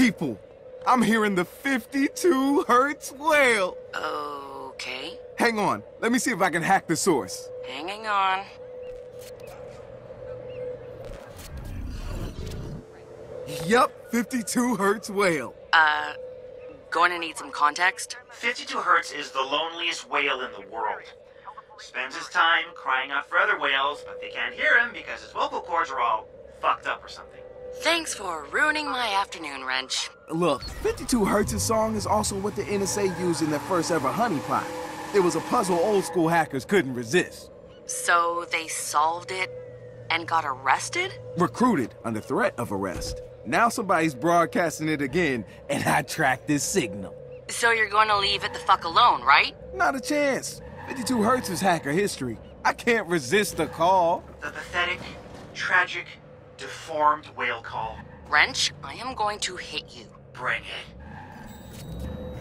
People, I'm hearing the 52 Hertz whale. Okay. Hang on, let me see if I can hack the source. Hanging on. Yup, 52 Hertz whale. Going to need some context? 52 Hertz is the loneliest whale in the world. Spends his time crying out for other whales, but they can't hear him because his vocal cords are all fucked up or something. Thanks for ruining my afternoon, Wrench. Look, 52 Hertz's song is also what the NSA used in their first ever honeypot. It was a puzzle old school hackers couldn't resist. So they solved it and got arrested? Recruited under threat of arrest. Now somebody's broadcasting it again, and I tracked this signal. So you're going to leave it the fuck alone, right? Not a chance. 52 Hertz is hacker history. I can't resist the call. The pathetic, tragic, deformed whale call. Wrench, I am going to hit you. Bring it.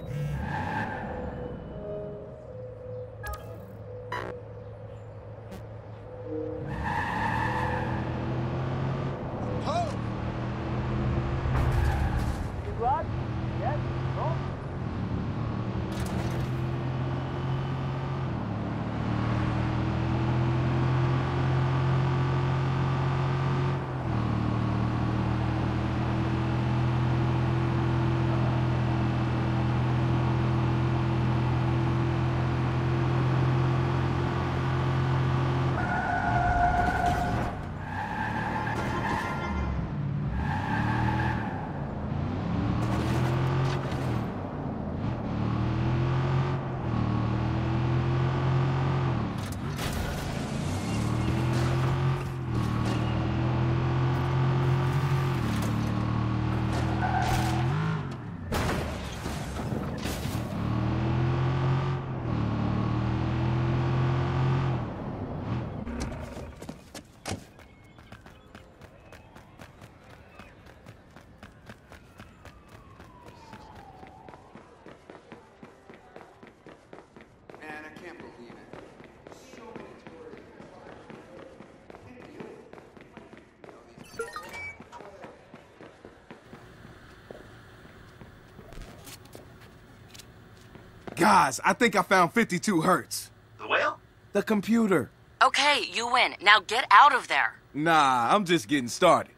Guys, I think I found 52 Hertz. The whale? The computer. Okay, you win. Now get out of there. Nah, I'm just getting started.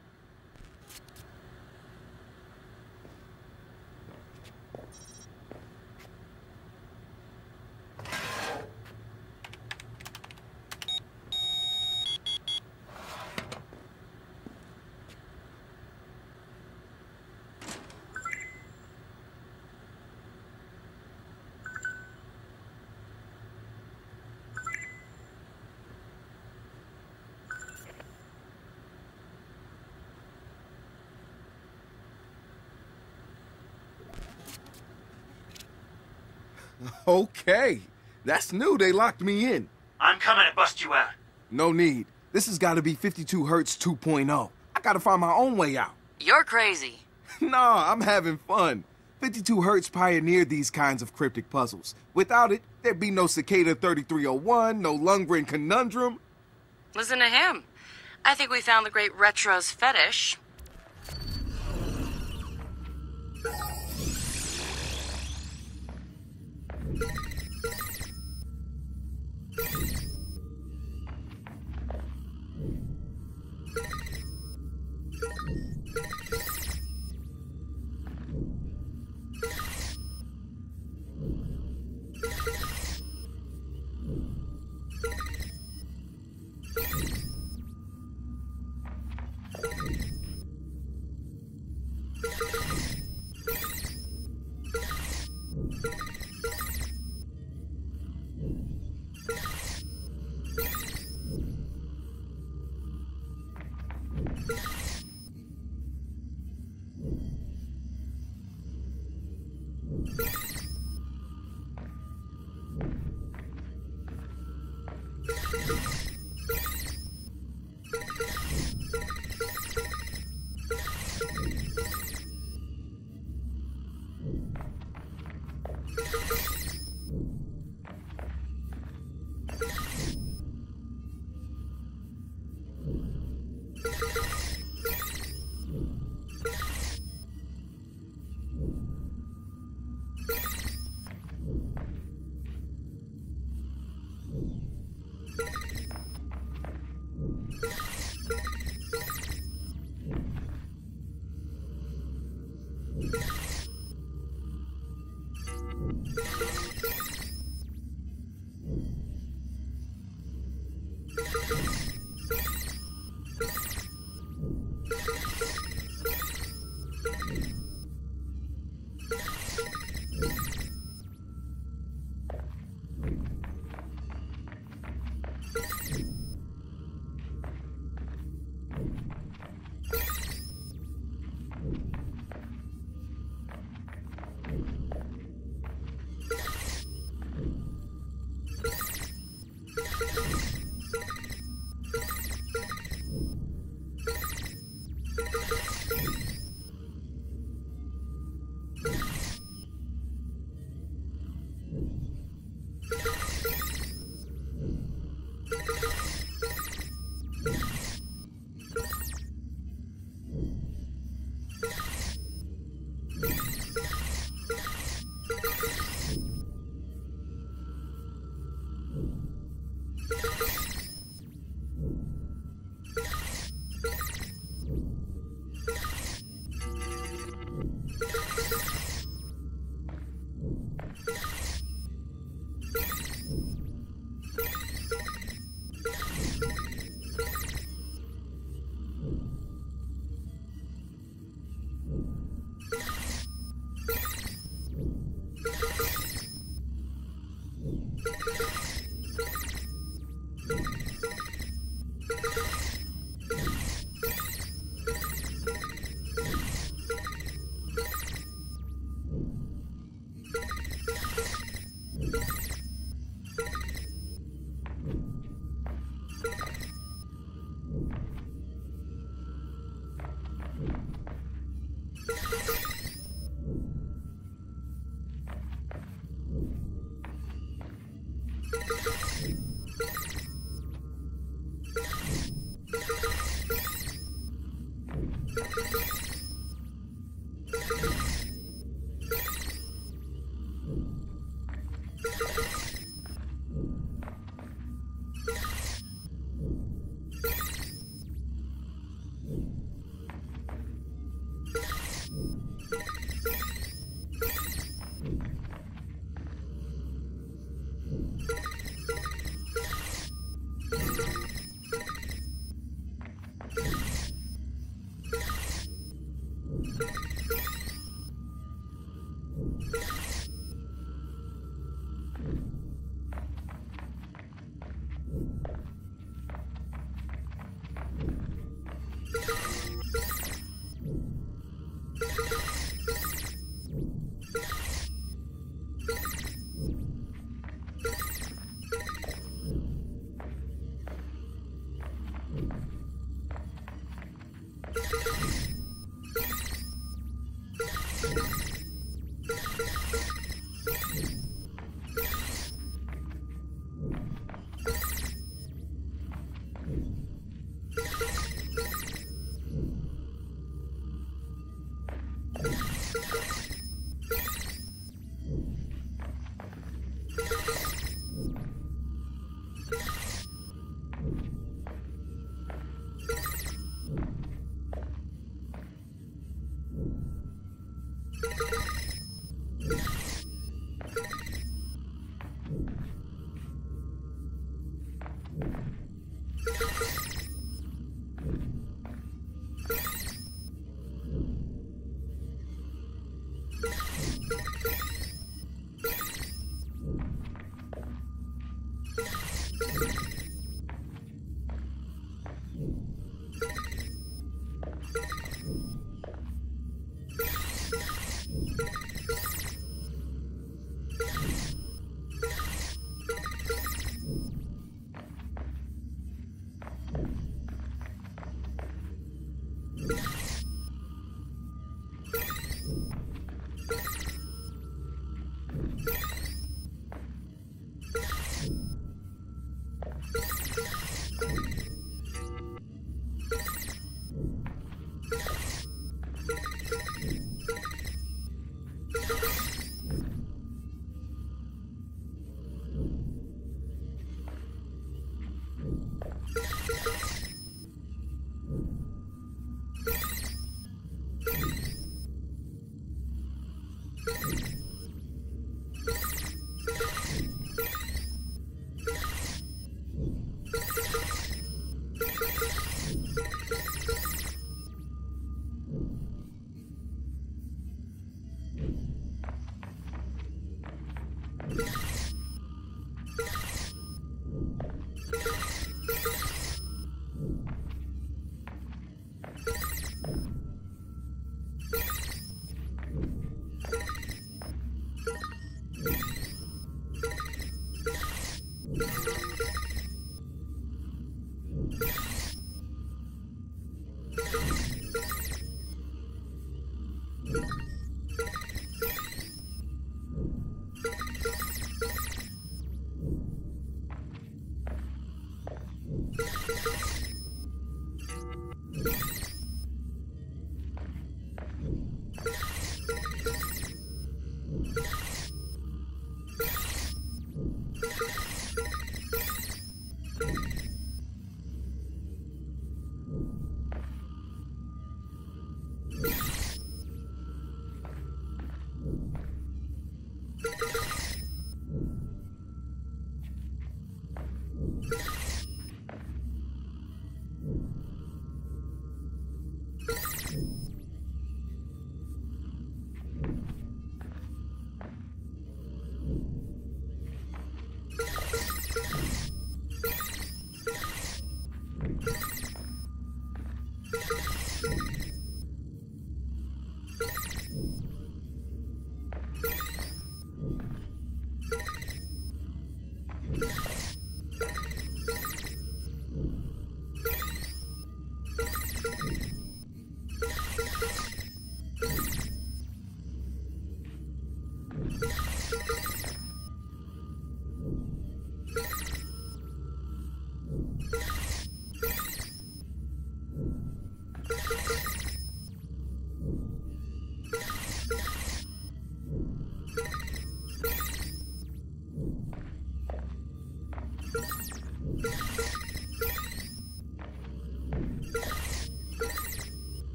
Okay, that's new. They locked me in. I'm coming to bust you out. No need. This has got to be 52 Hertz 2.0. I gotta find my own way out. You're crazy. Nah, I'm having fun. 52 Hertz pioneered these kinds of cryptic puzzles. Without it, there'd be no Cicada 3301, no Lundgren conundrum. Listen to him. I think we found the great Retro's fetish.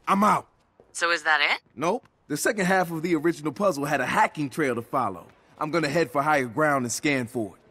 I'm out. So is that it? Nope. The second half of the original puzzle had a hacking trail to follow. I'm gonna head for higher ground and scan for it.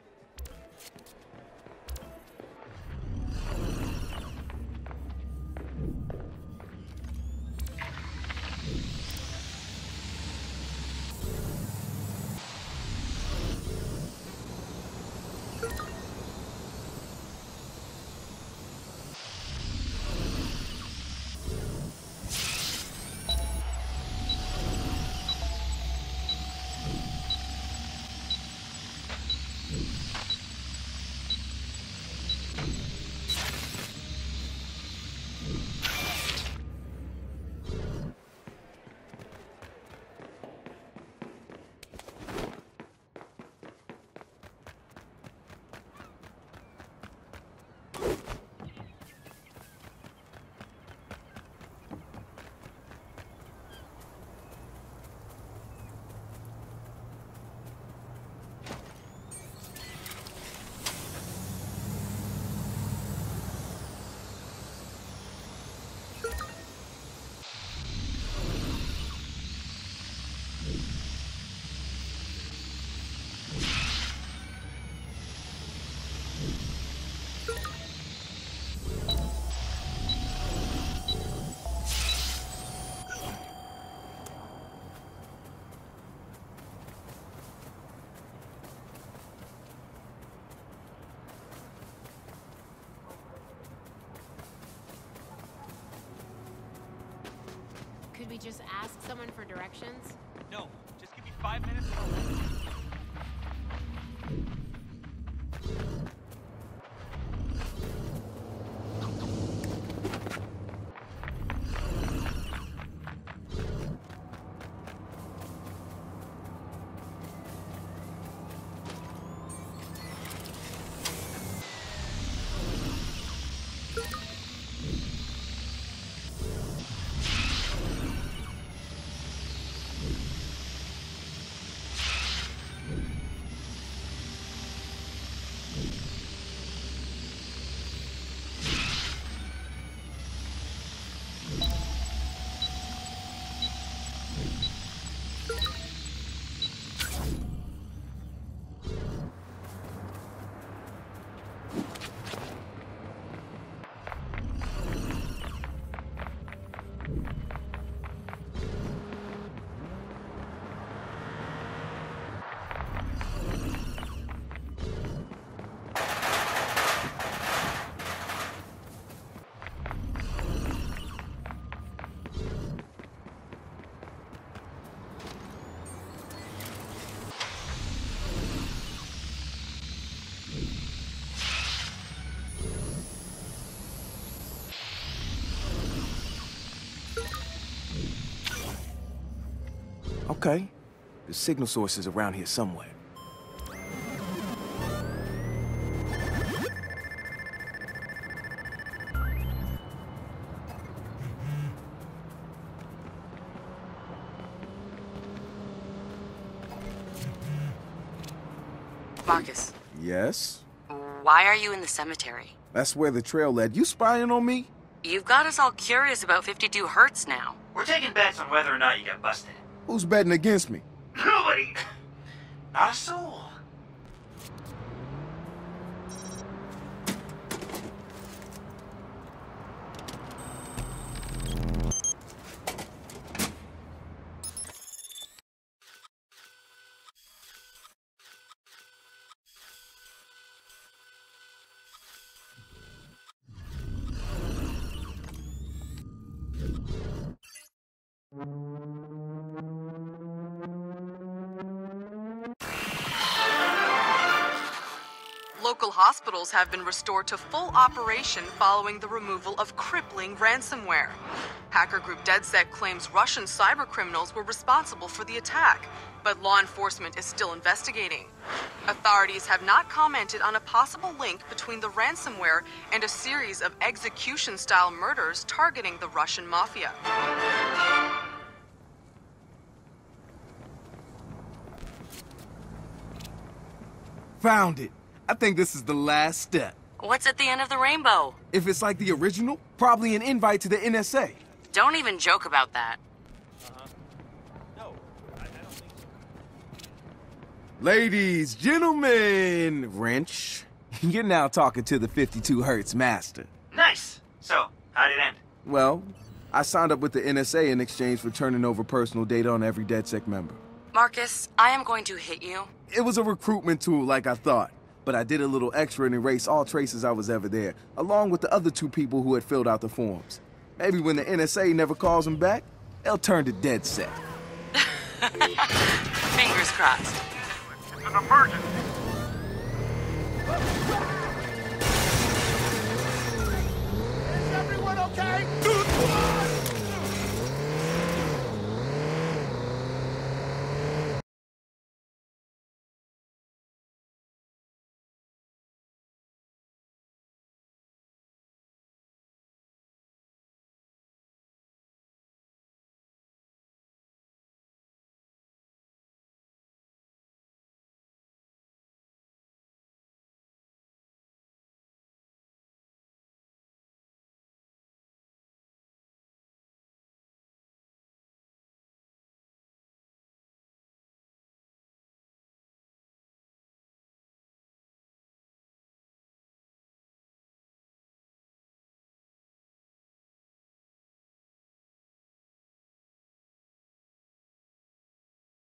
Could we just ask someone for directions? No, just give me 5 minutes and I'll let you. Okay. The signal source is around here somewhere. Marcus, Yes? why are you in the cemetery? That's where the trail led. You spying on me? You've got us all curious about 52 Hertz now. We're taking bets on whether or not you get busted. Who's betting against me? Nobody. Not a soul. Local hospitals have been restored to full operation following the removal of crippling ransomware. Hacker group DedSec claims Russian cybercriminals were responsible for the attack, but law enforcement is still investigating. Authorities have not commented on a possible link between the ransomware and a series of execution-style murders targeting the Russian mafia. Found it. I think this is the last step. What's at the end of the rainbow? If it's like the original, probably an invite to the NSA. Don't even joke about that. No, I don't think so. Ladies, gentlemen, Wrench, you're now talking to the 52 Hertz master. Nice. So, how'd it end? Well, I signed up with the NSA in exchange for turning over personal data on every DedSec member. Marcus, I am going to hit you. It was a recruitment tool like I thought, but I did a little extra and erased all traces I was ever there, along with the other 2 people who had filled out the forms. Maybe when the NSA never calls them back, they'll turn to DedSec. Fingers crossed. It's an emergency. Is everyone okay?